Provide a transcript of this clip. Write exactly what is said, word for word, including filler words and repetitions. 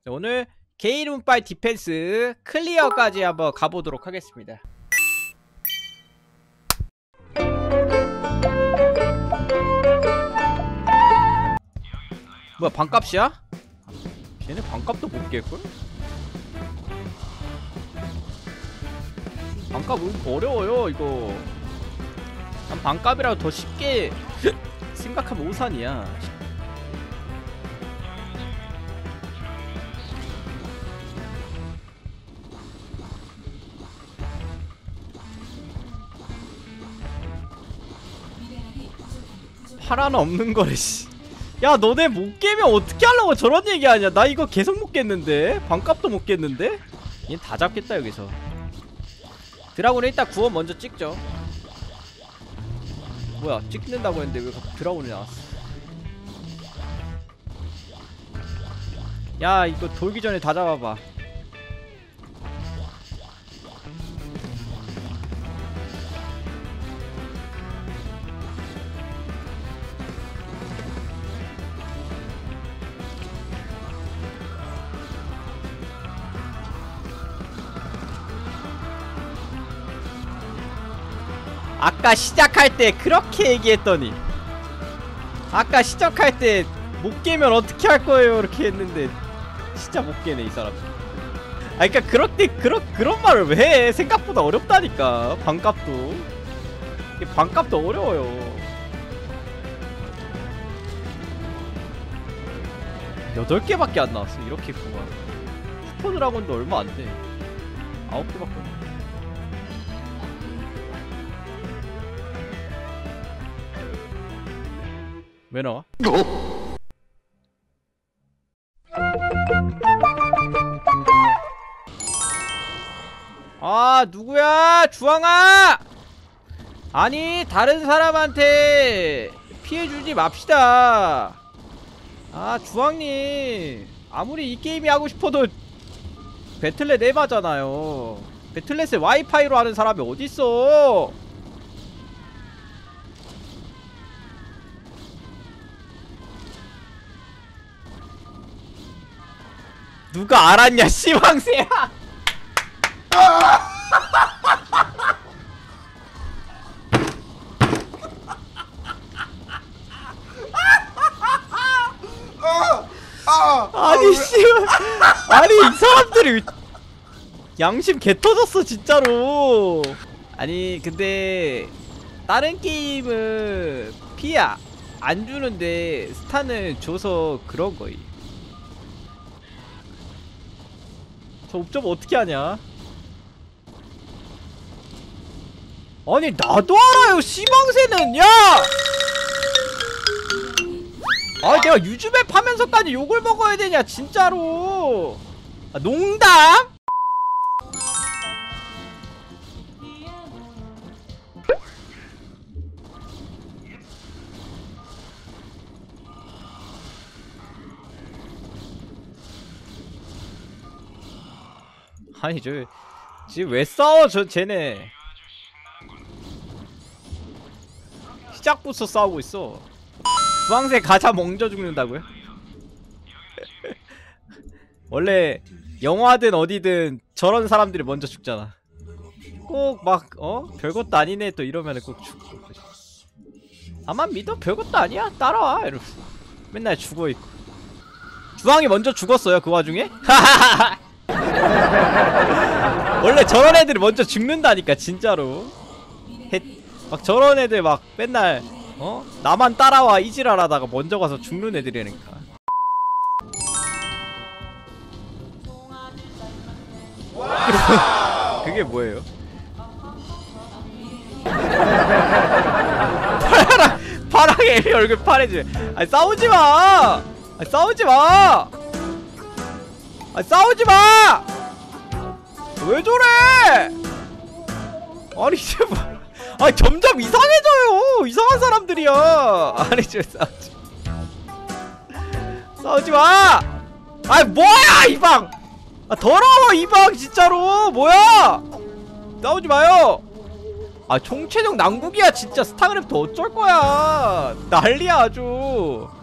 자, 오늘 게일 운빨 디펜스 클리어까지 한번 가보도록 하겠습니다. 뭐야, 반값이야? 쟤네 반값도 못 깰걸? 반값 어려워요 이거. 난 반값이라도 더 쉽게 생각하면 오산이야. 파라는 없는 거래 씨. 야 너네 못 깨면 어떻게 하려고 저런 얘기하냐. 나 이거 계속 못 깼는데. 반값도 못 깼는데. 얘는 다 잡겠다 여기서. 드라군은 일단 구원 먼저 찍죠. 뭐야 찍는다고 했는데 왜 드라군이 나왔어. 야 이거 돌기 전에 다 잡아봐. 아까 시작할 때 그렇게 얘기했더니 아까 시작할 때 못 깨면 어떻게 할 거예요 이렇게 했는데 진짜 못 깨네 이 사람. 아 그니까 그럴 때 그런 그런 말을 왜 해. 생각보다 어렵다니까. 반값도 반값도 어려워요. 여덟 개밖에 안 나왔어. 이렇게 구만. 슈퍼드라곤도 얼마 안 돼. 아홉 개밖에 안 돼. 왜 나와? 아 누구야? 주황아! 아니 다른 사람한테 피해주지 맙시다. 아 주황님 아무리 이 게임이 하고 싶어도 배틀넷 에바잖아요. 배틀넷에 와이파이로 하는 사람이 어딨어. 누가 알았냐 씨방새야. 아니 씨발 아니 이 사람들이 양심 개 터졌어 진짜로. 아니 근데 다른 게임은 피해 안 주는데 스탄을 줘서 그런 거임. 저 옵점 어떻게 하냐? 아니 나도 알아요 씨방새는. 야! 아 내가 유즈맵 하면서까지 욕을 먹어야 되냐 진짜로. 아, 농담? 아니 저 지금 왜 싸워 저 쟤네. 시작부터 싸우고 있어. 주황색 가자 멍져 죽는다고요? 원래 영화든 어디든 저런 사람들이 먼저 죽잖아. 꼭 막 어? 별것도 아니네 또 이러면은 꼭 죽고. 나만 믿어? 별것도 아니야? 따라와 이러면서 맨날 죽어있고. 주황이 먼저 죽었어요 그 와중에? 원래 저런 애들이 먼저 죽는다니까 진짜로. 헷. 막 저런 애들 막 맨날 어? 나만 따라와 이지랄하다가 먼저 가서 죽는 애들이라니까. 그게 뭐예요? 파랑 파랑 애미 얼굴 파래지. 아니 싸우지마. 아니 싸우지마. 아 싸우지마! 왜 저래! 아니 제발. 아니 점점 이상해져요. 이상한 사람들이야. 아니 저 싸우지 싸우지마! 아니 뭐야 이방! 아 더러워 이방 진짜로. 뭐야! 싸우지마요. 아 총체적 난국이야 진짜. 스타크래프트 어쩔거야. 난리야 아주.